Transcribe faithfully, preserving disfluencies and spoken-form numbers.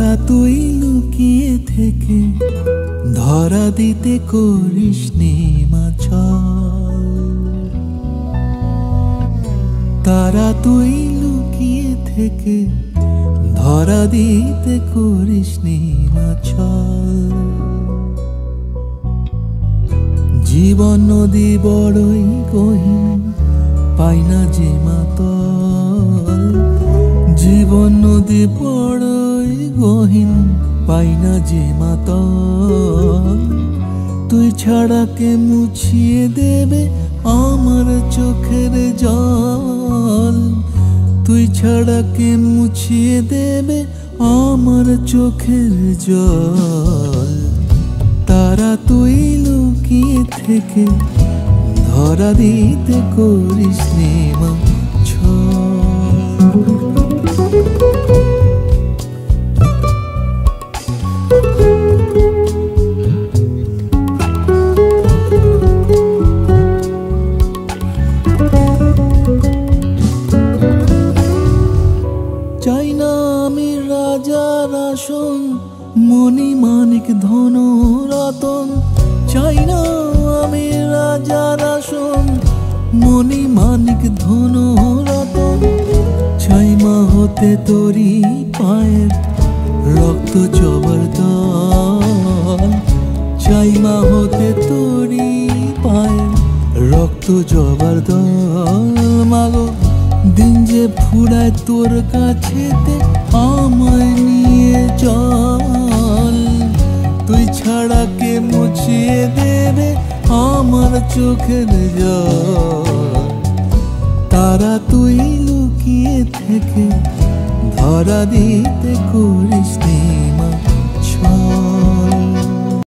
তারা তুই লুকিয়ে থেকে ধরা দিতে করিস নে মাছল। তারা তুই লুকিয়ে থেকে ধরা দিতে করিস নে মাছল। জীবন নদী বড়ই গহীন পাই না যে মাতল। জীবন নদী বড়ই গহীন পাই না যে মাতল। তুই ছাড়া কে মুছিয়ে দেবে আমার চোখের জল। তুই ছাড়া কে মুছিয়ে দেবে আমার চোখের জল। তারা তুই লুকিয়ে থেকে ধরা দিতে করিস নে মাছল। চাই না আমি রাজার আসন মণি মানিক ধন রতন। চাই না আমি রাজার আসন মণি মানিক ধন রতন। চাই মা হতে তোরি পায়ের রক্ত জবরদল। চাই মা হতে তোরি পায়ের রক্ত জবরদল। মাগো দিন যে ফুরায় তোর কাছেতে আমায় নিয়ে চল। তুই ছাড়া কে মুছিয়ে দেবে আমার চোখের জল। তারা তুই লুকিয়ে থেকে ধরা দিতে করিস নে